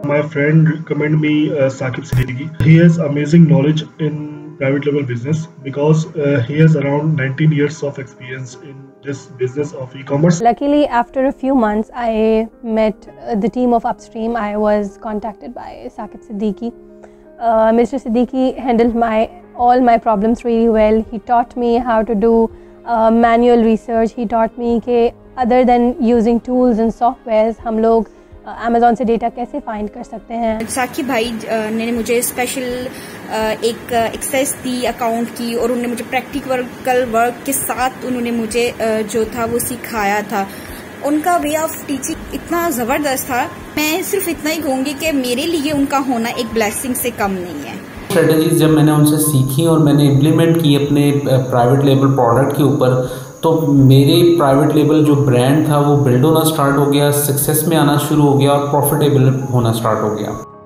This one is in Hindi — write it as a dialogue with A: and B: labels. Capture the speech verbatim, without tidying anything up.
A: my friend recommended me uh, Saqib Siddiqui. He has amazing knowledge in private label business because uh, he has around nineteen years of experience in this business of e-commerce.
B: Luckily, after a few months, I met uh, the team of Upstream. I was contacted by Saqib Siddiqui. Uh, Mister Siddiqui handled my all my problems really well. He taught me how to do uh, manual research. He taught me that other than using tools and softwares, हम लोग अमेज़ॉन से डेटा कैसे फाइंड कर सकते हैं।
C: साकिब भाई ने मुझे स्पेशल एक एक्सेस दी अकाउंट की और उन्होंने मुझे प्रैक्टिकल वर्क के साथ उन्होंने मुझे जो था वो सिखाया था। उनका वे ऑफ टीचिंग इतना ज़बरदस्त था। मैं सिर्फ इतना ही कहूँगी कि मेरे लिए उनका होना एक ब्लेसिंग से कम नहीं है।
D: स्ट्रेटजीज जब मैंने उनसे सीखी और मैंने इम्प्लीमेंट की अपने प्राइवेट लेबल प्रोडक्ट के ऊपर, तो मेरे प्राइवेट लेबल जो ब्रांड था वो बिल्ड होना स्टार्ट हो गया, सक्सेस में आना शुरू हो गया और प्रॉफिटेबल होना स्टार्ट हो गया।